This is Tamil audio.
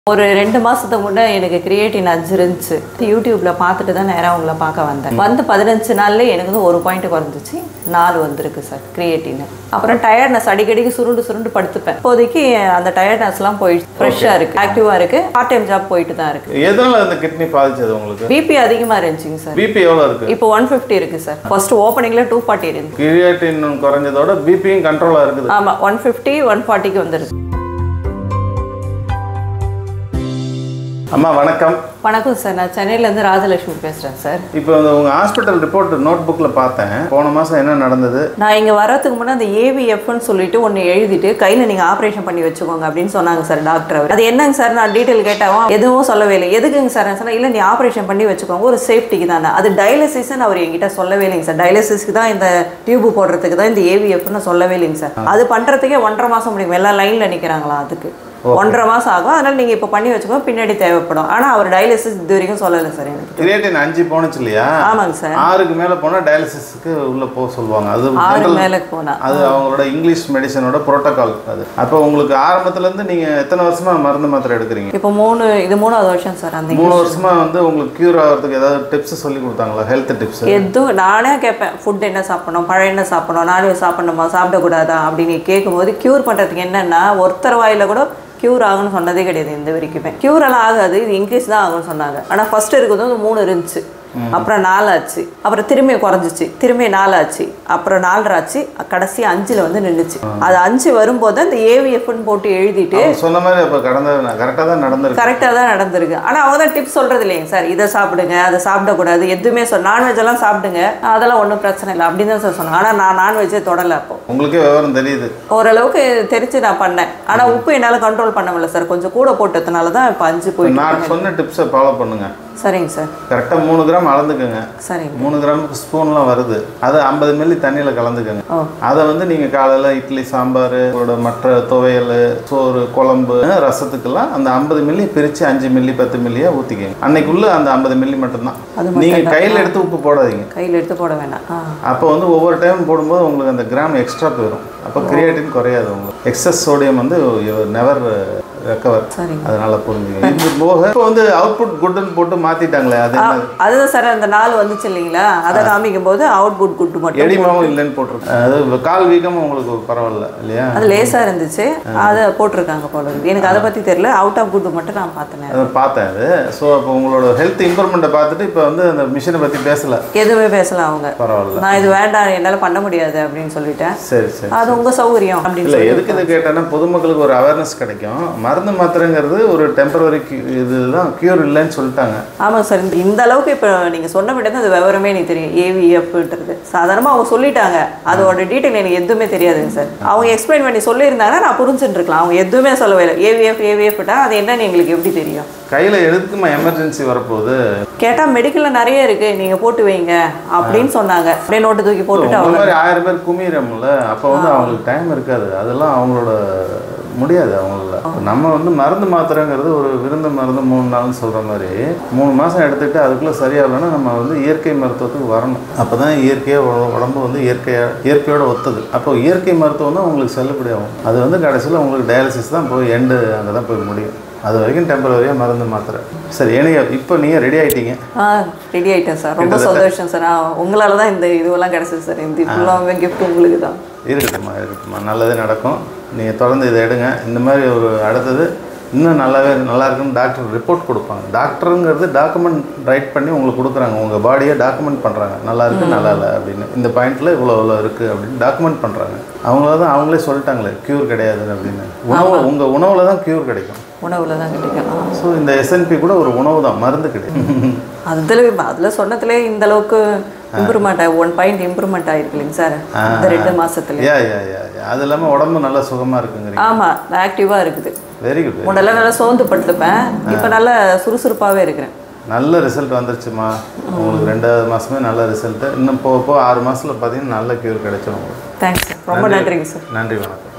ஒரு 2 மாசத்துக்கு முன்ன எனக்கு கிரியேட்டின் அஞ்சு இருந்துச்சு. யூடியூப்ல பார்த்துட்டு தான் நேரா உங்களை பார்க்க வந்தேன். வந்து 15 நாள்ல எனக்கு வந்து 1 பாயிண்ட் குறைஞ்சிச்சு. 4 வந்திருக்கு சார் கிரியேட்டின். அப்புறம் டயர்ட்னஸ் அடிக்கடிக்கு சுருண்டு படுத்துப்பேன். இப்போதைக்கு அந்த டயர்ட்னஸ்லாம் போயிடுச்சு. ஃப்ரெஷ்ஷாக இருக்கு, ஆக்டிவாக இருக்கு. பார்ட் டைம் ஜாப் போயிட்டு தான் இருக்கு. எதனால அந்த கிட்னி பாதிச்சது உங்களுக்கு? பிபி அதிகமாக இருந்துச்சுங்க சார். பிபி எவ்வளோ இருக்கு? இப்போ 150 இருக்கு சார். ஃபர்ஸ்ட் ஓப்பனிங்ல 240 இருந்துச்சு. கிரியேட்டின் குறைஞ்சதோட பிபியும் கண்ட்ரோலாக இருக்குது. ஆமா, 150 140க்கு வந்துருக்கு. அம்மா வணக்கம். வணக்கம் சார், நான் சென்னையிலேருந்து ராஜலட்சுமி பேசுகிறேன் சார். இப்போ உங்கள் ஹாஸ்பிட்டல் ரிப்போர்ட் நோட் புக்கில் பார்த்தேன். போன மாதம் என்ன நடந்தது? நான் இங்கே வரதுக்கு முன்னே அந்த ஏவிஎஃப்னு சொல்லிட்டு ஒன்று எழுதிட்டு கையில் நீங்கள் ஆப்ரேஷன் பண்ணி வச்சுக்கோங்க அப்படின்னு சொன்னாங்க சார் டாக்டர். அவர் அது என்னங்க சார் நான் டீட்டெயில் கேட்டாவும் எதுவும் சொல்லவே இல்லை. எதுக்குங்க சார் சொன்னால் இல்லை நீ ஆப்ரேஷன் பண்ணி வச்சுக்கோங்க, ஒரு சேஃப்டிக்கு தானே. அது டயாலிசிஸ்ன்னு அவர் என்கிட்ட சொல்லவே இல்லைங்க சார். டயாலிசிஸ்க்கு தான் இந்த டியூப் போடுறதுக்கு தான் இந்த ஏவிஎஃப்னு சொல்லவே இல்லைங்க சார். அது பண்ணுறதுக்கே 1.5 மாதம் முடியும். எல்லாம் லைனில் நிற்கிறாங்களா, அதுக்கு 1.5 மாதம் ஆகும். அதனால் நீங்கள் இப்போ பண்ணி வச்சுக்கோங்க, பின்னாடி தேவைப்படும். ஆனால் அவர் டயாலிசிஸ் இது வரைக்கும் சொல்லலை சார் எனக்கு. கிரியேட்டின் 5 போனுச்சு இல்லையா? ஆமாங்க சார். 6க்கு மேலே போனால் டயாலிசிஸ்க்கு உள்ளே போக சொல்லுவாங்க. அது 6 மேலே போனால் அது அவங்களோட இங்கிலீஷ் மெடிசனோட ப்ரோட்டோகால். அது அப்போ உங்களுக்கு ஆரம்பத்துலேருந்து நீங்கள் எத்தனை வருஷமாக மருந்து மாத்திரை எடுக்கிறீங்க? இப்போ இது 3வது வருஷம் சார். அந்த 3 வருஷமாக வந்து உங்களுக்கு க்யூர் ஆகிறதுக்கு ஏதாவது டிப்ஸ் சொல்லி கொடுத்தாங்களா? ஹெல்த் டிப்ஸ் எதுவும் நானே கேட்பேன். ஃபுட் என்ன சாப்பிடணும், பழம் என்ன சாப்பிடணும், நான்வெஜ் சாப்பிடணுமா, சாப்பிடக்கூடாதா அப்படின்னு கேட்கும்போது க்யூர் பண்ணுறதுக்கு என்னென்னா ஒருத்தர் வாயில் கூட க்யூர் ஆகுன்னு சொன்னதே கிடையாது இந்த வரைக்குமே. க்யூர் எல்லாம் ஆகாது, இது இன்க்ரீஸ் தான் ஆகும்னு சொன்னாங்க. ஆனால் ஃபர்ஸ்ட் இருக்கிறது 3 இருந்துச்சு, அப்புறம் 4 ஆச்சு, அப்புறம் திரும்பி குறைஞ்சிச்சு, திரும்பி 4 ஆச்சு, அப்புறம் 4.5 ஆச்சு, கடைசி 5ல் வந்து நின்றுச்சு. அது 5 வரும்போது அந்த ஏவிஎஃப்னு போட்டு எழுதிட்டு சொன்ன மாதிரி இப்போ கரெக்டாக தான் நடந்திருக்கு. கரெக்டாக தான் நடந்திருக்கு. ஆனால் அவங்க தான் டிப்ஸ் சொல்கிறது இல்லைங்க சார். இதை சாப்பிடுங்க, அதை சாப்பிடக்கூடாது, எதுவுமே நான்வெஜ் எல்லாம் சாப்பிடுங்க, அதெல்லாம் ஒன்றும் பிரச்சனை இல்லை அப்படின்னு தான் சார் சொன்னாங்க. ஆனால் நான் நான்வெஜ்ஜே தொடலை. அப்போ உங்களுக்கே விவரம் தெரியுது? ஓரளவுக்கு தெரிஞ்சு நான் பண்ணேன். ஆனால் உப்பு என்னால் கண்ட்ரோல் பண்ண முடியல சார். கொஞ்சம் கூட போட்டதுனால தான் இப்போ 5 போயிட்டு. நான் சொன்ன டிப்ஸை ஃபாலோ பண்ணுங்க. சரிங்க சார். கரெக்டாக 3 கிராம் அளந்துக்குங்க. சரிங்க. 3 கிராமுக்கு ஸ்பூன்லாம் வருது. அதை 50 மில்லி தண்ணியில் கலந்துக்குங்க. அதை வந்து நீங்கள் காலையில் இட்லி, சாம்பார், மற்ற துவையல், சோறு, குழம்பு, ரசத்துக்கெல்லாம் அந்த 50 மில்லி பிரித்து 5 மில்லி 10 மில்லியாக ஊற்றிக்கங்க. அன்னைக்குள்ளே அந்த 50 மில்லி மட்டும்தான். நீங்கள் கையில் எடுத்து உப்பு போடாதீங்க. கையில் எடுத்து போட வேண்டாம். அப்போ வந்து ஒவ்வொரு டைம் போடும்போது உங்களுக்கு அந்த கிராம் எக்ஸ்ட்ரா போயிடும். அப்போ கிரியேட்டின் குறையாது. உங்களுக்கு எக்ஸஸ் சோடியம் வந்து நெவர் ரெக்கவர். அதனால புரிஞ்சுங்க. இது போக இப்போ வந்து அவுட்புட் குட்னு போட்டு மாத்திட்டாங்களே, அதுதான் சார் அந்த 4 வந்துச்சு இல்லைங்களா, அதை காமிக்கும் போது அவுட்புட் குட் மட்டும் எடிமாவும் இல்லைன்னு போட்டிருக்காங்க. அது கால் வீக்கமும் உங்களுக்கு பரவாயில்ல இல்லையா? அது லேசாக இருந்துச்சு, அதை போட்டிருக்காங்க போல இருக்கு. எனக்கு அதை பற்றி தெரியல. அவுட் ஆஃப் குட் மட்டும் நான் பார்த்தேன் அது. ஸோ அப்போ உங்களோட ஹெல்த் இம்ப்ரூவ்மெண்ட்டை பார்த்துட்டு இப்போ வந்து அந்த மிஷினை பற்றி பேசல, எதுவுமே பேசலாம் அவங்க. பரவாயில்ல, நான் இது வேண்டாம், என்னால் பண்ண முடியாது அப்படின்னு சொல்லிட்டேன். சரி சரி, அது உங்கள் சௌகரியம் அப்படின்னு. இல்லை எதுக்கு இது கேட்டேன்னா பொதுமக்களுக்கு ஒரு அவேர்னஸ் கிடைக்கும். மருந்து மாத்திரைங்கிறது ஒரு டெம்பரவரி இதுதான், கியூர் இல்லைன்னு சொல்லிட்டாங்க. ஆமாம் சார். இந்த அளவுக்கு இப்போ நீங்கள் சொன்ன விட அது விவரமே எனக்கு தெரியும். ஏவிஎஃப்ன்றது சாதாரணமாக அவங்க சொல்லிட்டாங்க. அதோட டீட்டெயில் எனக்கு எதுவுமே தெரியாதுங்க சார். அவங்க எக்ஸ்பிளைன் பண்ணி சொல்லியிருந்தாங்கன்னா நான் புரிஞ்சுட்டு இருக்கலாம். அவங்க எதுவுமே சொல்லவே இல்லை. ஏவிஎஃப்ட்டா அது என்னன்னு எங்களுக்கு எப்படி தெரியும்? கையில் எதுக்குமா எமர்ஜென்சி வரப்போகுது கேட்டால் மெடிக்கலில் நிறைய இருக்குது, நீங்கள் போட்டு வைங்க அப்படின்னு சொன்னாங்க. அப்படியே நோட்டு தூக்கி போட்டுட்டு அவங்க மாதிரி 1000 பேர் குமிரம்ல. அப்போ வந்து அவங்களுக்கு டைம் இருக்காது. அதெல்லாம் அவங்களோட முடியாது அவங்கள. நம்ம வந்து மருந்து மாத்திரைங்கிறது ஒரு விருந்த மருந்து 3 நாள்னு சொல்கிற மாதிரி 3 மாதம் எடுத்துக்கிட்டு அதுக்குள்ளே சரியாகலன்னா நம்ம வந்து இயற்கை மருத்துவத்துக்கு வரணும். அப்போ தான் இயற்கையாக உடம்பு வந்து இயற்கையோட ஒத்துது. அப்போ இயற்கை மருத்துவம் தான் உங்களுக்கு செல்லுபடி ஆகும். அது வந்து கடைசியில் உங்களுக்கு டயாலிசிஸ் தான் போய் அங்கே தான் போய் முடியும். அது வரைக்கும் டெம்பரரியாக மருந்து மாத்திரை. சரி, எனக்கு இப்போ நீங்கள் ரெடி ஆகிட்டீங்க? ரெடி ஆகிட்டேன் சார். ரொம்ப சந்தோஷம் சார். உங்களால் தான் இந்த இதுவெல்லாம் கிடச்சிது சார். இந்த ஃபுல்லாகவே கிஃப்ட் உங்களுக்கு தான். இருக்கட்டுமா, நல்லதே நடக்கும். நீங்கள் தொடர்ந்து இதை எடுங்க. இந்த மாதிரி ஒரு அடுத்தது இன்னும் நல்லா இருக்குன்னு டாக்டர் ரிப்போர்ட் கொடுப்பாங்க. டாக்டருங்கிறது டாக்குமெண்ட் ரைட் பண்ணி உங்களுக்கு கொடுக்குறாங்க. உங்கள் பாடியை டாக்குமெண்ட் பண்ணுறாங்க. நல்லா இருக்குது, நல்லா இல்லை அப்படின்னு, இந்த பாயிண்டில் இவ்வளோ இருக்குது அப்படின்னு டாக்குமெண்ட் பண்ணுறாங்க. அவங்களே சொல்லிட்டாங்களே க்யூர் கிடையாது அப்படின்னு. உங்கள் உணவில் தான் க்யூர் கிடைக்கும். உணவில் தான் கிடைக்கும். ஸோ இந்த எஸ்என்பி கூட ஒரு உணவு தான், மருந்து கிடைக்கும். அதில் சொன்னதுலே இந்த அளவுக்கு இம்ப்ரூவ்மெண்ட் 1 பாயிண்ட் இம்ப்ரூவ்மெண்ட் ஆகிருக்கு இல்லைங்க சார் இந்த 2 மாதத்துல. அது இல்லாமல் உடம்பு நல்லா சுகமாக இருக்குங்க. ஆமாம், ஆக்டிவாக இருக்குது. Very good. முன்னெல்லாம் நல்லா சோர்ந்து படுத்துப்பேன், இப்போ நல்லா சுறுசுறுப்பாகவே இருக்கிறேன். நல்ல ரிசல்ட் வந்துருச்சுமா உங்களுக்கு. 2வது மாதமே நல்ல ரிசல்ட்டு. இன்னும் போக 6 மாதத்தில் பார்த்தீங்கன்னா நல்ல க்யூர் கிடைச்சிடும் உங்களுக்கு. Thanks sir. ரொம்ப நன்றிங்க சார். நன்றி, வணக்கம்.